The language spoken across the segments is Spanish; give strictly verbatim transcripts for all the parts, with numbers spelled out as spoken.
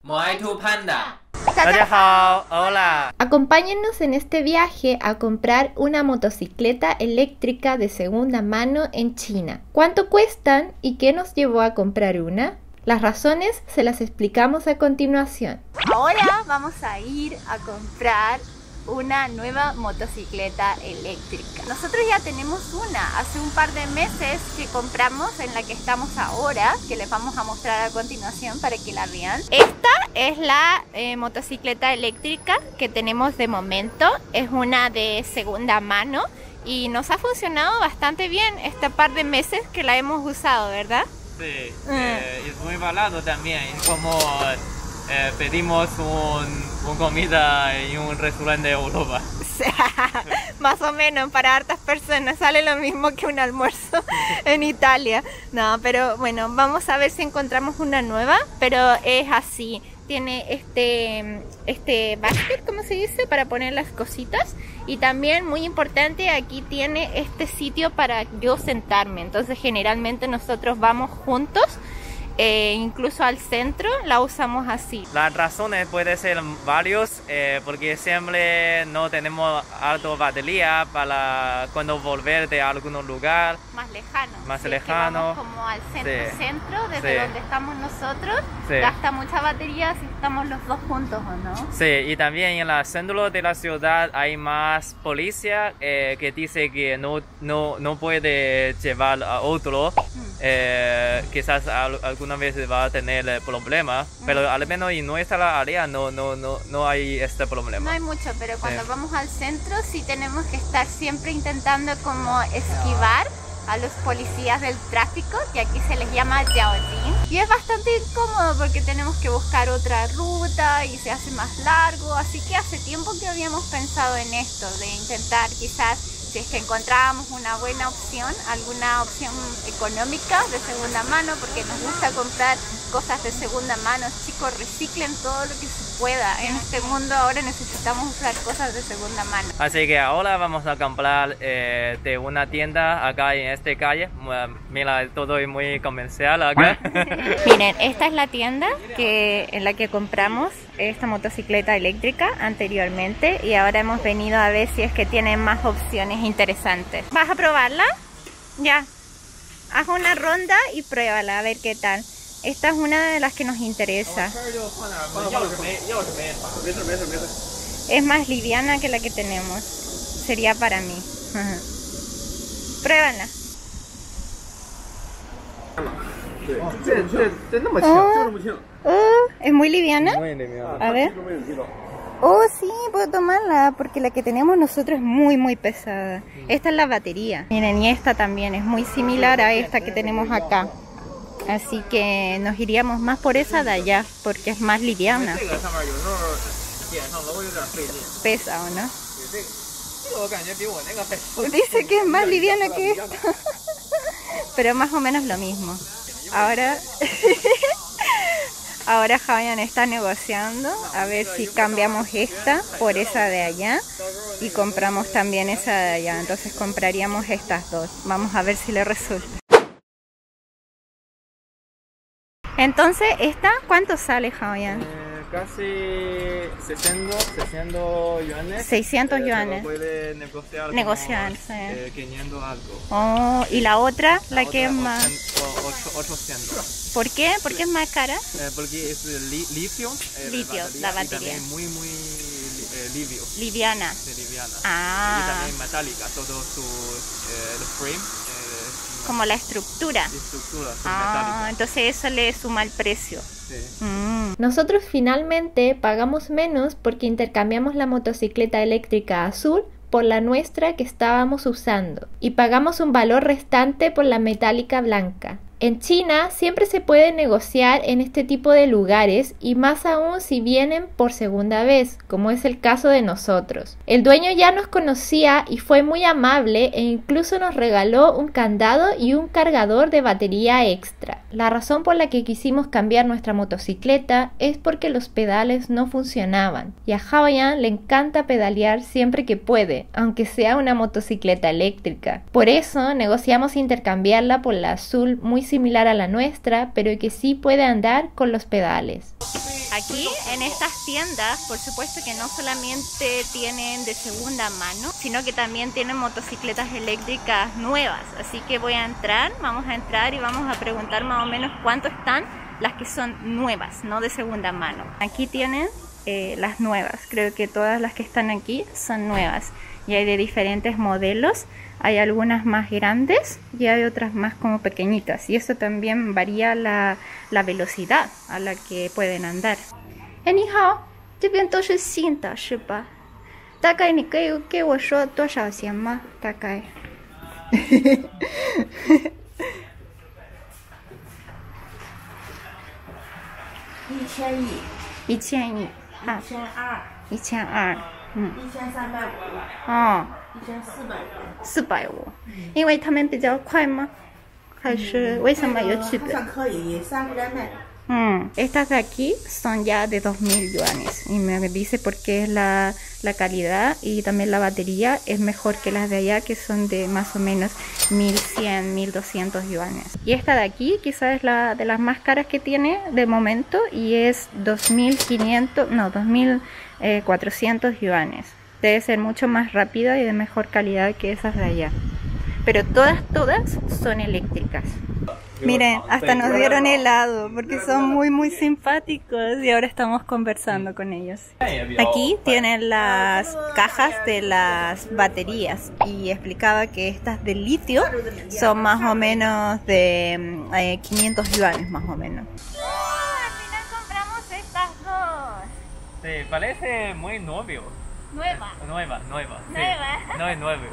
Moaitu Panda. Hola. Acompáñennos en este viaje a comprar una motocicleta eléctrica de segunda mano en China. ¿Cuánto cuestan y qué nos llevó a comprar una? Las razones se las explicamos a continuación. Ahora vamos a ir a comprar una nueva motocicleta eléctrica. Nosotros ya tenemos una, hace un par de meses que compramos, en la que estamos ahora, que les vamos a mostrar a continuación para que la vean. Esta es la eh, motocicleta eléctrica que tenemos de momento, es una de segunda mano y nos ha funcionado bastante bien este par de meses que la hemos usado, ¿verdad? Sí, mm. eh, es muy barato también, es como eh, pedimos un, un comida en un restaurante de Europa. Más o menos, para hartas personas sale lo mismo que un almuerzo en Italia. No, pero bueno, vamos a ver si encontramos una nueva, pero es así. Tiene este, este basket, ¿cómo se dice? Para poner las cositas. Y también, muy importante, aquí tiene este sitio para yo sentarme. Entonces generalmente nosotros vamos juntos, eh, incluso al centro la usamos así. Las razones pueden ser varios, eh, porque siempre no tenemos alta batería para cuando volver de algún lugar más lejano. Más si lejano. Es que vamos como al centro, sí. centro, desde sí. donde estamos nosotros, sí. gasta mucha batería si estamos los dos juntos, ¿o no? Sí, y también en el centro de la ciudad hay más policía eh, que dice que no, no, no puede llevar a otro. Mm. Eh, quizás alguna vez va a tener problemas, mm. pero al menos en nuestra área no, no, no, no hay este problema. No hay mucho, pero cuando sí. vamos al centro sí tenemos que estar siempre intentando como esquivar a los policías del tráfico, que aquí se les llama Jiaojin. Y es bastante incómodo porque tenemos que buscar otra ruta y se hace más largo, así que hace tiempo que habíamos pensado en esto, de intentar quizás, si es que encontrábamos una buena opción, alguna opción económica de segunda mano, porque nos gusta comprar cosas de segunda mano. Chicos, reciclen todo lo que se pueda. En este mundo ahora necesitamos usar cosas de segunda mano. Así que ahora vamos a comprar eh, de una tienda acá en esta calle. Mira, todo es muy comercial acá. Miren, esta es la tienda que, en la que compramos esta motocicleta eléctrica anteriormente, y ahora hemos venido a ver si es que tienen más opciones interesantes. ¿Vas a probarla? Ya. Haz una ronda y pruébala a ver qué tal. Esta es una de las que nos interesa. Es más liviana que la que tenemos. Sería para mí. Pruébala. Oh, oh, es muy liviana. A ver. Oh, sí, puedo tomarla, porque la que tenemos nosotros es muy muy pesada. Esta es la batería. Miren, y esta también es muy similar a esta que tenemos acá. Así que nos iríamos más por esa de allá, porque es más liviana. Pesa, ¿o no? Dice que es más liviana que esta. Pero más o menos lo mismo. Ahora... Ahora Javian está negociando a ver si cambiamos esta por esa de allá y compramos también esa de allá. Entonces compraríamos estas dos. Vamos a ver si le resulta. Entonces, ¿esta cuánto sale, Javian? Eh, casi seiscientos yuanes. seiscientos yuanes. Puede negociar, negociar como, sí. eh, quinientos algo. Oh, y la otra, la, la que otra, es más... ochocientos. ¿Por qué? ¿Por qué es más cara? Eh, porque es li litio. Eh, litio, la batería, la batería. Y también muy, muy eh, livio. Liviana. Sí, liviana. Ah. Y también metálica, todo su eh, el frame. Eh, Como la estructura. estructura ah, metálica. Entonces eso le suma el precio. Sí. Mm. Nosotros finalmente pagamos menos porque intercambiamos la motocicleta eléctrica azul por la nuestra que estábamos usando y pagamos un valor restante por la metálica blanca. En China siempre se puede negociar en este tipo de lugares, y más aún si vienen por segunda vez, como es el caso de nosotros. El dueño ya nos conocía y fue muy amable, e incluso nos regaló un candado y un cargador de batería extra. La razón por la que quisimos cambiar nuestra motocicleta es porque los pedales no funcionaban, y a Jaoyan le encanta pedalear siempre que puede, aunque sea una motocicleta eléctrica. Por eso negociamos intercambiarla por la azul, muy similar a la nuestra, pero que sí puede andar con los pedales. Aquí en estas tiendas, por supuesto que no solamente tienen de segunda mano, sino que también tienen motocicletas eléctricas nuevas. Así que voy a entrar, vamos a entrar y vamos a preguntar más o menos cuánto están las que son nuevas, no de segunda mano. Aquí tienen eh, las nuevas, creo que todas las que están aquí son nuevas. Y hay de diferentes modelos, hay algunas más grandes y hay otras más como pequeñitas. Y eso también varía la, la velocidad a la que pueden andar. Eh, 你好，这边都是新的是吧？大概你可以给我说多少钱吗？大概。 一千一， 一千一，啊， 一千二， 一千二，嗯， 一千三百五， 哦， 一千四百五。 四百五，因为他们比较快吗？还是为什么有区别？ 还算可以，三个人卖。 Mm, estas de aquí son ya de dos mil yuanes y me dice porque es la, la calidad y también la batería es mejor que las de allá, que son de más o menos mil cien, mil doscientos yuanes. Y esta de aquí quizás es la de las más caras que tiene de momento y es dos mil quinientos, no, dos mil cuatrocientos yuanes. Debe ser mucho más rápida y de mejor calidad que esas de allá. Pero todas, todas son eléctricas. Miren, hasta nos dieron helado porque son muy muy simpáticos y ahora estamos conversando con ellos. Aquí tienen las cajas de las baterías y explicaba que estas de litio son más o menos de eh, quinientos yuanes más o menos. ¡Oh! Al final compramos estas dos. Sí, parece muy novio. Nueva. Nueva, nueva. Sí. Nueva. No es novio.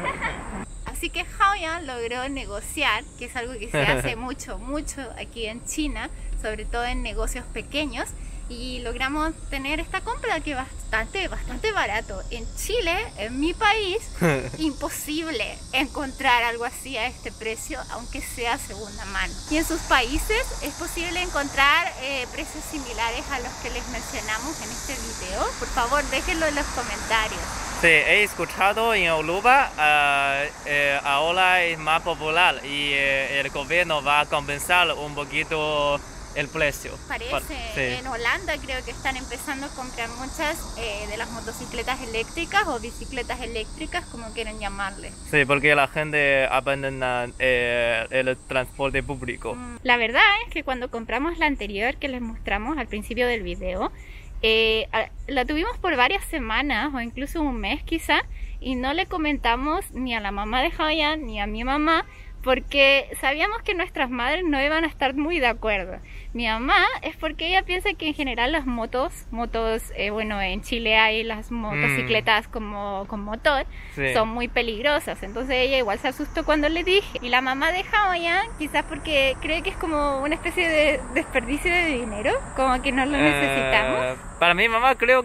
Así que Haoyan logró negociar, que es algo que se hace mucho, mucho aquí en China, sobre todo en negocios pequeños, y logramos tener esta compra que es bastante, bastante barato. En Chile, en mi país, imposible encontrar algo así a este precio, aunque sea segunda mano. Y en sus países es posible encontrar eh, precios similares a los que les mencionamos en este video. Por favor, déjenlo en los comentarios. Sí, he escuchado en Europa, uh, eh, ahora es más popular y eh, el gobierno va a compensar un poquito el precio. Parece, sí. En Holanda creo que están empezando a comprar muchas eh, de las motocicletas eléctricas o bicicletas eléctricas, como quieren llamarle. Sí, porque la gente abandona eh, el transporte público. La verdad es que cuando compramos la anterior que les mostramos al principio del video, Eh, la tuvimos por varias semanas o incluso un mes quizá y no le comentamos ni a la mamá de Haoyan ni a mi mamá porque sabíamos que nuestras madres no iban a estar muy de acuerdo. Mi mamá es porque ella piensa que en general las motos, motos, eh, bueno, en Chile hay las motocicletas mm. como, con motor, sí. son muy peligrosas, entonces ella igual se asustó cuando le dije. Y la mamá de Haoyan, quizás porque cree que es como una especie de desperdicio de dinero, como que no lo eh, necesitamos. Para mi mamá creo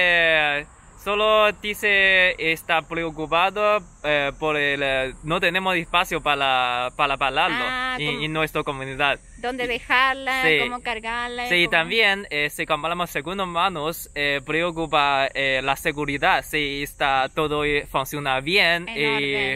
que solo dice está preocupado eh, por el no tenemos espacio para para pararlo ah, en, en nuestra comunidad. ¿Dónde dejarla? Sí. ¿Cómo cargarla? Sí, ¿cómo? también eh, si compramos segundas manos eh, preocupa eh, la seguridad, si está todo funciona bien y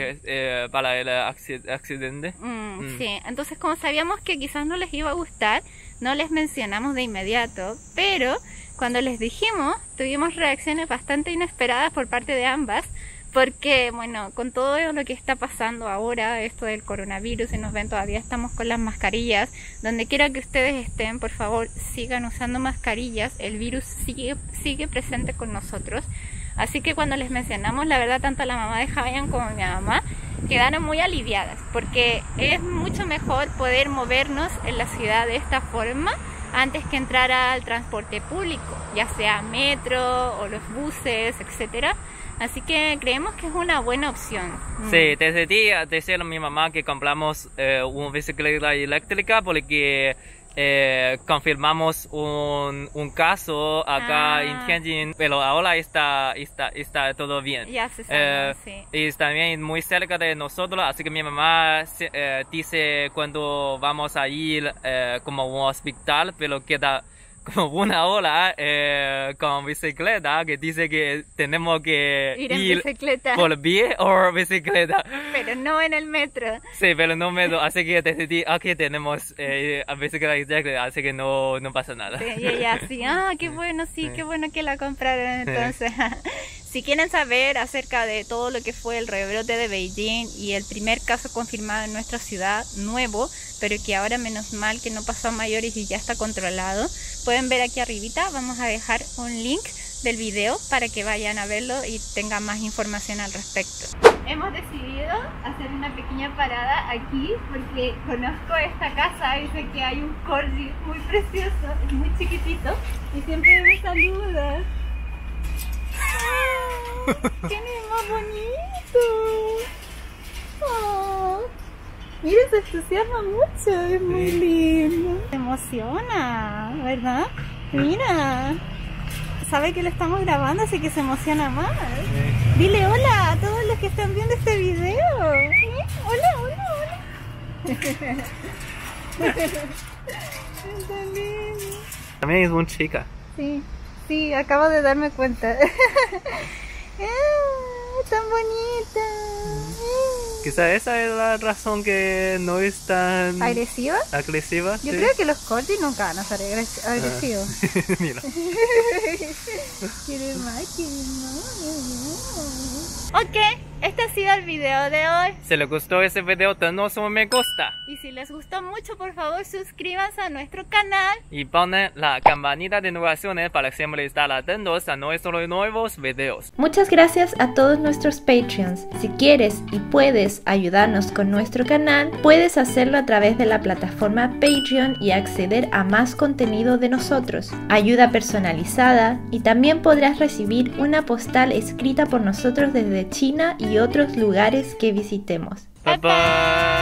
eh, para el accidente. Mm, mm. Sí, entonces como sabíamos que quizás no les iba a gustar, no les mencionamos de inmediato, pero cuando les dijimos, tuvimos reacciones bastante inesperadas por parte de ambas, porque, bueno, con todo lo que está pasando ahora, esto del coronavirus, y nos ven todavía estamos con las mascarillas, donde quiera que ustedes estén, por favor, sigan usando mascarillas, el virus sigue, sigue presente con nosotros. Así que cuando les mencionamos, la verdad, tanto la mamá de Haoyan como mi mamá quedaron muy aliviadas, porque es mucho mejor poder movernos en la ciudad de esta forma, antes que entrar al transporte público, ya sea metro o los buses, etcétera. Así que creemos que es una buena opción. Sí, decidí decirle a mi mamá que compramos eh, una bicicleta eléctrica porque eh, confirmamos un, un caso acá ah. en Tianjin, pero ahora está, está, está todo bien. Ya se sabe, eh, sí. Y también muy cerca de nosotros, así que mi mamá eh, dice cuando vamos a ir eh, como a un hospital, pero queda como una hora eh, con bicicleta que dice que tenemos que Ir en ir bicicleta. por pie o bicicleta. Pero no en el metro. Sí, pero no me do, así que decidí, aquí tenemos eh, a bicicleta eléctrica, así que no, no pasa nada. Sí, y ella así, ah, qué bueno, sí, Sí. qué bueno que la compraron. Entonces, si quieren saber acerca de todo lo que fue el rebrote de Beijing y el primer caso confirmado en nuestra ciudad, nuevo, pero que ahora menos mal que no pasó a mayores y ya está controlado, pueden ver aquí arribita, vamos a dejar un link del video para que vayan a verlo y tengan más información al respecto. Hemos decidido hacer una pequeña parada aquí porque conozco esta casa y sé que hay un corgi muy precioso, es muy chiquitito y siempre me saluda. ¡Ah! ¡Qué más bonito! ¡Oh! Mira, se entusiasma mucho, es muy lindo. Se emociona, ¿verdad? Mira. Sabe que lo estamos grabando, así que se emociona más. Sí. Dile hola a todos los que están viendo este video. ¿Sí? Hola, hola, hola. Está lindo. También es una chica. Sí, sí, acabo de darme cuenta. Ah, tan bonita. Quizá esa es la razón que no es tan ¿Agresiva? agresiva. Yo ¿sí? creo que los corgis nunca van a ser agres- agresivos. Mira. Quiere más, quiere más. Ok, este ha sido el video de hoy. Si les gustó ese video, danos un me gusta Y si les gustó mucho, por favor suscríbanse a nuestro canal. y ponen la campanita de notificaciones para siempre estar atentos a nuestros nuevos videos. Muchas gracias a todos nuestros Patreons. Si quieres y puedes ayudarnos con nuestro canal, puedes hacerlo a través de la plataforma Patreon y acceder a más contenido de nosotros, ayuda personalizada y también podrás recibir una postal escrita por nosotros desde China y otros lugares que visitemos. Bye bye.